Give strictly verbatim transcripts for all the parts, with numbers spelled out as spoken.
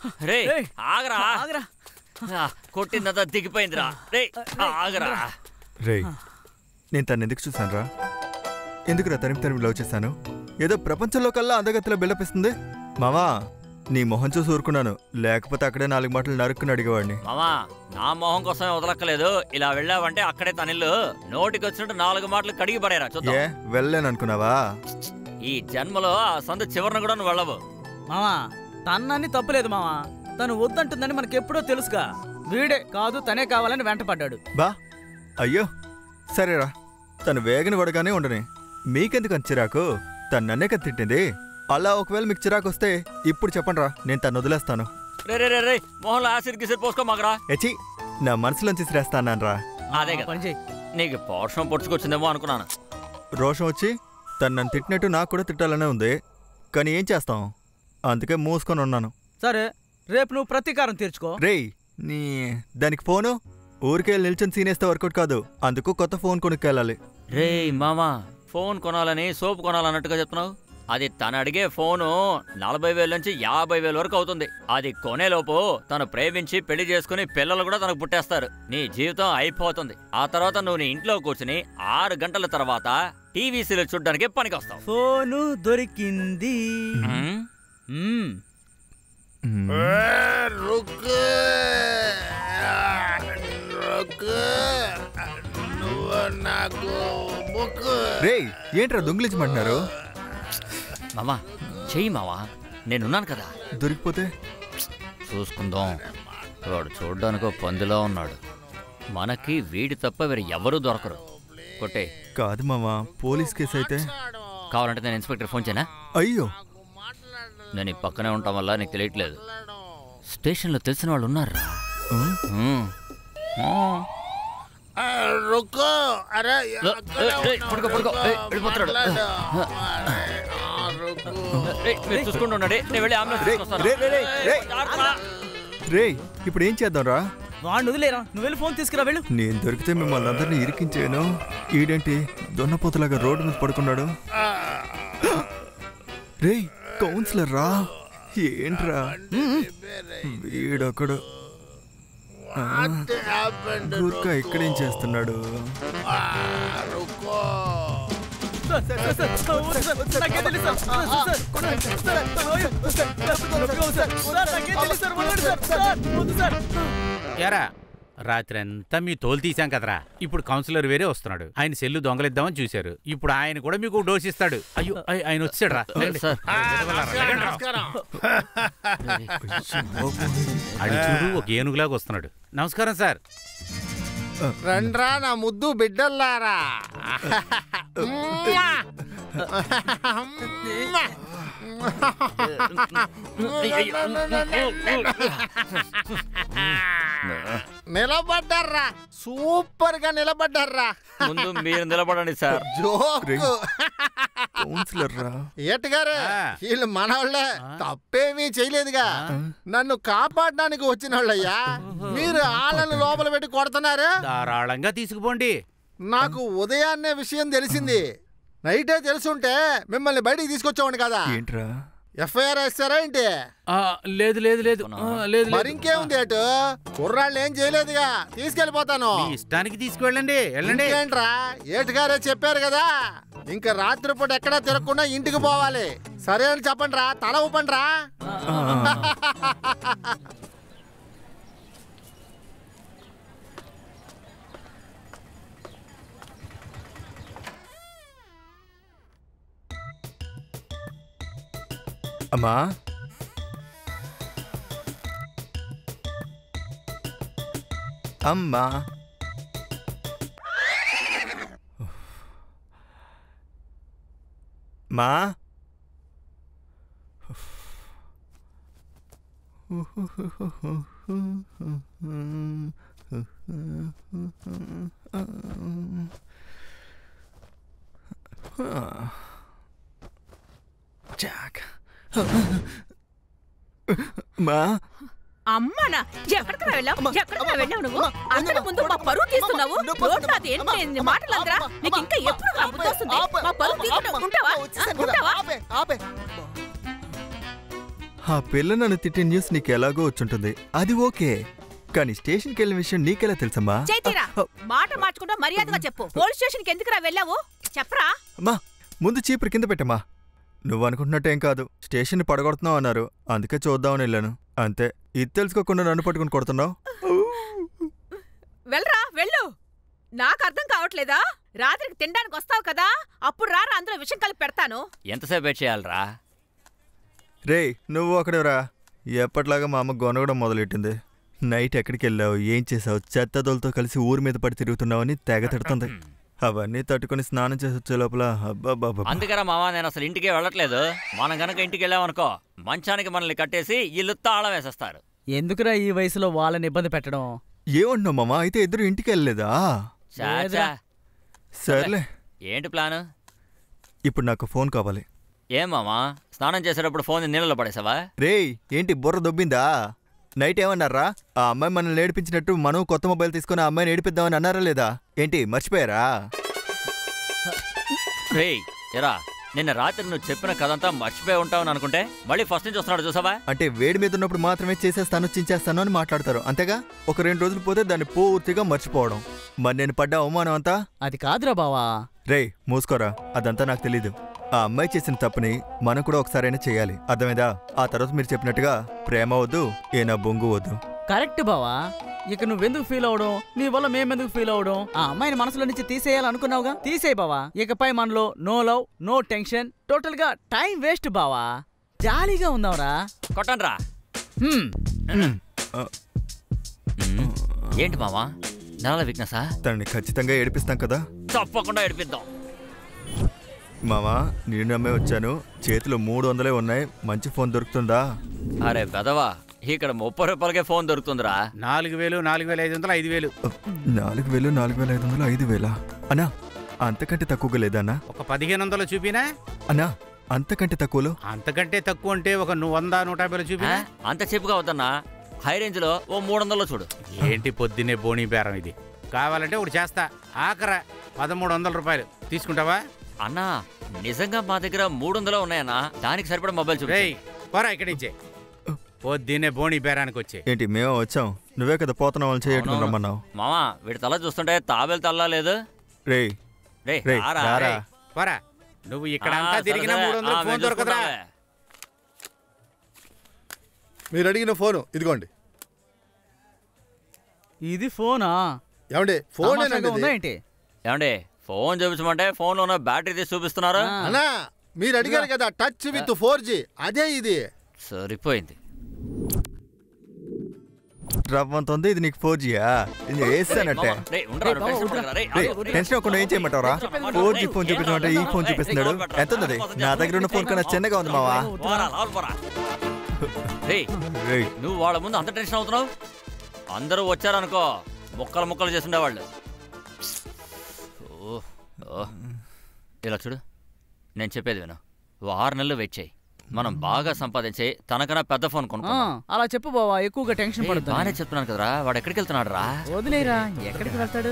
రే ఆగరా ఆగరా కొట్టిందంతా దిగిపోయిందిరా రే ఆగరా రే నేను తను ఎందుకు చూసాను రా ఎందుకురా తనిమి తనిమి లవ్ చేశాను ఏదో ప్రపంచంలో కల్లా అందగతిలో బిల్డపిస్తుంది మామా నీ మొహం చూసి ఊరుకున్నాను లేకపోతే అక్కడే నాలుగు మాటలు నరుక్కుని అడిగేవాడిని మామా నా మొహం కోసమే వదలక్కలేదు ఇలా వెళ్ళావంటే అక్కడే తనిల్లు నోటికి వచ్చినట్టు నాలుగు మాటలు కడిగి పడేరా ఏ వెళ్ళలేను అనుకున్నావా ఈ జన్మలో ఆ సందు చివరిని కూడా నువ్వు వెళ్ళవు మామా తన్నని తప్పులేదు మామా తను వద్దంటుందని మనకెప్పుడో తెలుసుగా వీడే కాదు తనే కావాలని వెంటపడ్డాడు బా అయ్యో సరేరా తను వేగని పడగానే ఉండని మీకెందుకు అంత చిరాకు తను నన్నే కదా తిట్టింది అలా ఒకవేళ మీకు చిరాకు వస్తే ఇప్పుడు చెప్పండి రా నేను తను వదిలేస్తాను రే రే రే మొహంలో యాసిడ్ గిసిడ్ పోసుకో మాకరా ఎచి నా మనసులోంచి శ్రేస్తాను రా అదే కదా నీకు పౌరుషం పొడుచుకొచ్చిందేమో అనుకున్నాను రోషం వచ్చి తను నన్ను తిట్టినట్టు నాకు కూడా తిట్టాలనే ఉంది కానీ ఏం చేస్తాం అందుకే మూసుకొని ఉన్నాను సరే రేపు నువ్వు ప్రతీకారం తీర్చుకో రేయ్ నీ దానికి ఫోను ఊరికే నిల్చొని సీనేస్తే వర్కౌట్ కాదు అందుకు కొత్త ఫోన్ కొనుక్కెళ్ళాలి రే మామా ఫోన్ కొనాలని సోపు కొనాలన్నట్టుగా చెప్తున్నావు అది తను అడిగే ఫోను నలభై వేల నుంచి యాభై వేల వరకు అవుతుంది అది కొనేలోపు తను ప్రేమించి పెళ్లి చేసుకుని పిల్లలు కూడా తనకు పుట్టేస్తారు నీ జీవితం అయిపోతుంది ఆ తర్వాత నువ్వు నీ ఇంట్లో కూర్చుని ఆరు గంటల తర్వాత టీవీ సీరియల్ చూడడానికి పనికి వస్తావు ఫోను దొరికింది రేయ్ ఏంట్రా దొంగిలించమంటున్నారు మామా చెయ్యి మావా నేనున్నాను కదా దొరికిపోతే చూసుకుందాం వాడు చూడ్డానికో పందిలా ఉన్నాడు మనకి వీడి తప్ప వేరే ఎవరూ దొరకరు కొట్టే కాదు మామా పోలీస్ కేసు అయితే కావాలంటే నేను ఇన్స్పెక్టర్ ఫోన్ చేయనా అయ్యో నేను ఈ పక్కనే ఉండటం వల్ల నీకు తెలియట్లేదు స్టేషన్లో తెలిసిన వాళ్ళు ఉన్నారా రే ఇప్పుడు ఏం చేద్దాం రా వాడిని వదిలేరా నువ్వు వెళ్ళి ఫోన్ తీసుకురా వెళ్ళు నేను దొరికితే మిమ్మల్ని అందరినీ ఇరికించాను ఈడేంటి దొన్నపోతలాగా రోడ్డు మీద పడుకున్నాడు రే కౌన్సిలర్ రా ఏంట్రా వీడొకడు గుర్కా ఇక్కడేం చేస్తున్నాడు ఎరా రాత్రి అంతా మీ తోలు తీసాం కదరా ఇప్పుడు కౌన్సిలర్ వేరే వస్తున్నాడు ఆయన సెల్లు దొంగలిద్దామని చూశారు ఇప్పుడు ఆయన కూడా మీకు డోస్ ఇస్తాడు అయ్యో ఆయన వచ్చాడు రా అది చూడు ఒక ఏనుగులాగా వస్తున్నాడు నమస్కారం సార్ రండ్రా నా ముద్దు బిడ్డల్లారా నిలబడ్డారా సూపర్ గా నిలబడ్డారా ముందు మీరు నిలబడండి సార్ ఏటగారు వీళ్ళు మనవాళ్ళే తప్పేమీ చేయలేదుగా నన్ను కాపాడడానికి వచ్చిన వాళ్ళయ్యా మీరు ఆళ్ళని లోపల పెట్టి కొడుతున్నారు ధారాళంగా తీసుకుపోండి నాకు ఉదయాన్నే విషయం తెలిసింది నైటే తెలుసుంటే మిమ్మల్ని బయటికి తీసుకొచ్చామండి కదా ఏంట్రా ఎఫ్ఐఆర్ వేస్తారా ఏంటి లేదు లేదు లేదు లేదు మరి ఇంకేముంది ఏటు కుర్రాళ్ళు ఏం చేయలేదుగా తీసుకెళ్ళిపోతాను ఇష్టానికి తీసుకువెళ్ళండి వెళ్ళండి ఏంట్రా ఏటుగారే చెప్పారు కదా ఇంకా రాత్రిపూట ఎక్కడా తిరగకుండా ఇంటికి పోవాలి సరే అని చెప్పండి రా తల ఊపండి రా అమ్మా అమ్మా మా జాక్ మా అమ్మనా ఎక్కడికి వెళ్ళావు ఎక్కడికి వెళ్ళావు నువ్వు అందరి ముందు మా పరువు తీస్తున్నావు రోడ్డు అది ఏంటి మాటలందరా నీకు ఇంకా ఎప్పుడు బుద్ధి వస్తుంది మా పరువు తీయకుండా ఉంటావా ఉంటావా ఆ పిల్ల నన్ను తిట్టిన న్యూస్ నీకు ఎలాగో వచ్చుంటుంది, అది ఓకే. కానీ స్టేషన్కి వెళ్ళిన విషయం నీకెలా తెలుసమ్మా? చైతీరా మాట మార్చుకుంటా మర్యాదగా చెప్పు. పోలీస్ స్టేషన్కి ఎందుకురా వెళ్ళావు చెప్పరా? అమ్మా ముందు చీపురు కింద పెట్టమ్మా. నువ్వు అనుకుంటున్నట్టేం కాదు, స్టేషన్ పడగొడుతున్నావు అన్నారు, అందుకే చూద్దామని వెళ్ళాను అంతే. ఇది తెలుసుకోకుండా నన్ను పట్టుకుని కొడుతున్నావు. వెళ్ళరా వెళ్ళు. నాకు అర్థం కావట్లేదా? రాత్రికి తినడానికి వస్తావు కదా, అప్పుడు రారా, అందులో విషయం కలిపి పెడతాను. ఎంతసేపు వెయిట్ చేయాలరా? రే నువ్వు అక్కడేరా. ఎప్పటిలాగా మా అమ్మ గొనగడం మొదలెట్టింది. నైట్ ఎక్కడికి వెళ్ళావు, ఏం చేసావు, చెత్తదోలతో కలిసి ఊరి మీద పడి తిరుగుతున్నావని తెగ తిడుతుంది. అవన్నీ తట్టుకుని స్నానం చేసి వచ్చే లోపల అబ్బాబాబా. అందుకరా మావా నేను అసలు ఇంటికే వెళ్ళట్లేదు. మనం గనక ఇంటికి వెళ్ళామనుకో మంచానికి మనల్ని కట్టేసి ఇల్లు తాళం వేసేస్తారు. ఎందుకురా ఈ వయసులో వాళ్ళని ఇబ్బంది పెట్టడం? ఏమంటున్నావు మామా? అయితే ఇద్దరు ఇంటికి వెళ్ళలేదా? చాచా సర్లే. ఏంటి ప్లాన్? ఇప్పుడు నాకు ఫోన్ కావాలి. ఏం మామా స్నానం చేసేటప్పుడు ఫోన్ నీళ్ళలో పడేసావా? రేయ్ ఏంటి బుర్ర దొబ్బిందా? నైట్ ఏమన్నారా? ఆ అమ్మాయి మనల్ని ఏడిపించినట్టు మనం కొత్త మొబైల్ తీసుకుని ఆ అమ్మాయిని ఏడిపిద్దామని అన్నారా లేదా? ఏంటి మర్చిపోయారా? రేయ్ ఎరా నిన్న రాత్రి నువ్వు చెప్పిన కథంతా మర్చిపోయి ఉంటావని అనుకుంటే మళ్ళీ ఫస్ట్ నుంచి వస్తున్నాడు చూసావా? అంటే వేడి మీద ఉన్నప్పుడు మాత్రమే చేసేస్తాను చించేస్తాను అని మాట్లాడతారు అంతేగా. ఒక రెండు రోజులు పోతే దాన్ని పూర్తిగా మర్చిపోవడం. మరి నేను పడ్డ అవమానం అంతా అది కాదురా బావా. రేయ్ మూసుకోరా, అదంతా నాకు తెలీదు. ఆ అమ్మాయి చేసిన తప్పుని మనం కూడా ఒకసారైనా చేయాలి, అర్థమైందా? ఆ తర్వాత మీరు చెప్పినట్టుగా ప్రేమ వద్దు, ఏనా బొంగు వద్దు. కరెక్ట్ బావా. ఇక నువ్వెందుకు ఫీల్ అవడం, నీ వల్ల మేమెందుకు ఫీల్ అవడం? ఆ అమ్మాయిని మనసులో నుంచి తీసేయాలనుకున్నావుగా, తీసేయి బావా. ఇకపై మనలో no love, no tension, total గా టైం వేస్ట్ బావా. జాలీగా ఉందాంరా. కొట్టండ్రా. ఏంటి మామా నల్ల వీక్నెసా? తనని ఖచ్చితంగా ఏడిపిస్తాం కదా. తప్పకుండా ఏడిపిద్దాం. మామా నేను నమ్మే వచ్చాను, చేతిలో మూడు వందలే ఉన్నాయి, మంచి ఫోన్ దొరుకుతుందా? అరే పెదవా ఇక్కడ ముప్పై రూపాయలకే ఫోన్ దొరుకుతుందిరా. నాలుగు వేలు నాలుగు వేల ఐదు వందలు ఐదు వేలు నాలుగు వేలు నాలుగు వేల ఐదు వందలు ఐదు వేల అన్నా అంతకంటే తక్కువగా లేదా అన్నా? ఒక పదిహేను వందలు చూపినా అన్నా అంతకంటే తక్కువలో? అంతకంటే తక్కువ అంటే ఒక నువ్వు వంద నూట యాభైలో చూపినా. అంత చెప్పుగా వద్దన్నా, హై రేంజ్ లో ఓ మూడు వందల్లో చూడు. ఏంటి పొద్దున్నే బోణీ బేరం ఇది? కావాలంటే ఒకటి చేస్తా, ఆఖరా పదమూడు వందల రూపాయలు తీసుకుంటావా? అన్నా నిజంగా మా దగ్గర మూడు వందలు ఉన్నాయన్నా, దానికి సరిపడా మొబైల్ చూడు. రేయ్ పోరా ఇక్కడి నుంచే, పొద్దున్నే బోణీ బేరానికి వచ్చే. ఏంటి మేమే వచ్చాం, నువ్వే కదా పోతున్న వాళ్ళని చేయట్టుకుని రమ్మన్నావు. మామా వీడి తల చూస్తుంటే తాబేలు తల్లా లేదు. రే రే రే రారా, రారా. రేయ్. పోరా నువ్వు ఇక్కడ ఆ, అంతా సరే, తిరిగిన సరే. మూడు వందలు ఆ, ఫోన్ మేము దొరకదురా. చూసుకుంటాంలే. మీరు అడిగిన ఫోను ఇదిగోండి. ఇది ఫోనా? ఏమండి ఫోన్ తమాషాగా ఉందా ఏంటి? ఏమండి ఫోన్ చూపించమంటే ఫోన్ లో ఉన్న బ్యాటరీ తీసి చూపిస్తున్నారు. ఆ. అన్నా మీరు అడిగారు కదా టచ్ విత్ ఫోర్ జీ, అదే ఇది. సరిపోయింది. రవ్వంత ఉంది, ఇది నీకు ఫోర్ జీయా? వేస్తానంటే రేయ్, ఉండరా, రేయ్, బావ, టెన్షన్ ఉండరా. పడకురా, రేయ్, రే ఆగు, రేయ్. టెన్షన్ అవ్వకుండా ఏం చేయమంటారా? ఫోర్ జీ ఫోన్ చూపించమంటే ఈ ఫోన్ చూపిస్తున్నాడు. ఎంత ఉంది? నా దగ్గర ఉన్న ఫోన్ కన్నా చిన్నగా ఉంది మావా. పోరా, లోపల పోరా. రేయ్, రేయ్ నువ్వు వాళ్ళ ముందు అంత టెన్షన్ అవుతున్నావు? అందరూ వచ్చారనుకో ముక్కలు ముక్కలు చేస్తుండేవాళ్ళు. ఓ, ఓ. ఇలా చూడు, నేను చెప్పేది విను. ఓ ఆరు నెలలు వెయిట్ చేయి, మనం బాగా సంపాదించి తనకన్నా పెద్ద ఫోన్ ఆ, కొనుక్కుందాం. అలా చెప్పు బావా, ఎక్కువగా టెన్షన్ ఏయ్, పడుతుంది. బానే చెప్తున్నాను కదరా. వాడు ఎక్కడికి వెళ్తున్నాడు రా? వదిలేరా, ఎక్కడికి వెళ్తాడు?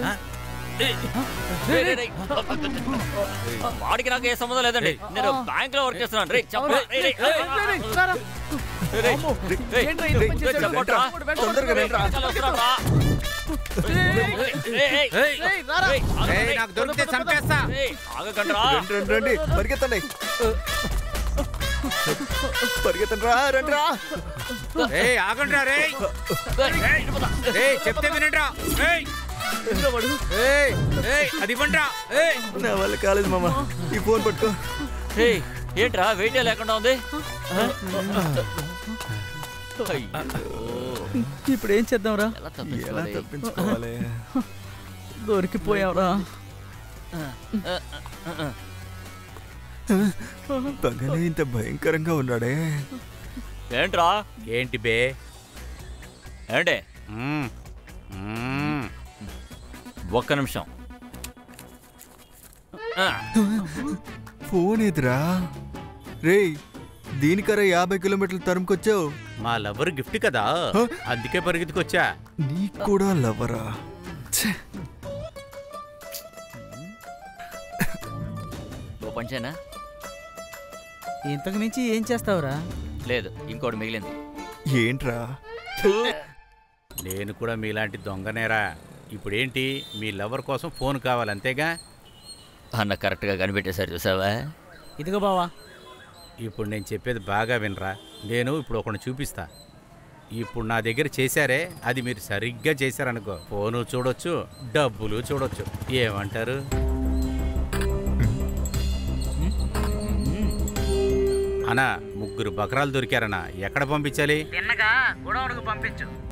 వాడికి నాకు ఏ సంబంధం లేదండి, నేను బ్యాంక్ లో వర్క్ చేస్తున్నాను. రేయ్, చెప్పరా. రేయ్, రేయ్, రేయ్, రేయ్, రారా. రేయ్, అమ్మో, రేయ్, ఏంట్రా ఇంత పని చేశాడు? చెప్పరా. తొందరగా రండి రా. వెనకాల వస్తున్నాడు రా. రేయ్, రేయ్, రేయ్, రేయ్, రారా. రేయ్, ఆగండి, ఏయ్, రేయ్. నాకు దొరికితే చంపేస్తా. రేయ్, ఆగకండి రా. రండి రండి రండి పరిగెత్తండి, పరిగెత్తండి రా, రండి రా. ఏయ్ ఆగండ్రా రేయ్. ఏయ్ చెప్తే వినండ్రా. ఏయ్ ఏయ్ ఏయ్ అది ఇవ్వండ్రా. ఏయ్ నా వల్ల కాలేదు మామ, ఈ ఫోన్ పట్టుకో. రేయ్, ఏంట్రా వెయిట్ లేకుండా ఉంది? ఇప్పుడు ఏం చేద్దాంరా? ఎలా ఎలా తప్పించుకోవాలి? తప్పించుకోవాలి? దొరికిపోయావురా. పగలే ఇంత భయంకరంగా ఉన్నాడే. ఏంట్రా? ఏంటి బే? ఏంటి? మ్మ్. మ్మ్. ఒక్క నిమిషం. ఆ, ఫోన్ ఎదురా? రేయ్ దీనికరా యాభై కిలోమీటర్లు తరుముకొచ్చావు? మా లవర్ గిఫ్ట్ కదా, అందుకే పరిగెత్తుకొచ్చా. నీకు కూడా లవరా? ఛే. ఓ పంచేనా? ఇంతకు మించి ఏం చేస్తావురా? లేదు ఇంకోటి మిగిలింది. ఏంట్రా? నేను కూడా మీలాంటి దొంగనేరా. ఇప్పుడేంటి మీ లవర్ కోసం ఫోన్ కావాలి అంతేగా? అన్న కరెక్ట్గా కనిపెట్టేశారు చూసావా? ఇదిగో బావా. ఇప్పుడు నేను చెప్పేది బాగా వినరా. నేను ఇప్పుడు ఒకటి చూపిస్తా. ఇప్పుడు నా దగ్గర చేశారే అది మీరు సరిగ్గా చేశారనుకో, ఫోను చూడొచ్చు, డబ్బులు చూడొచ్చు. ఏమంటారు? అన్నా ముగ్గురు బకరాలు దొరికారన్నా. ఎక్కడ పంపించాలి? తిన్నగా గొడవకు పంపించు.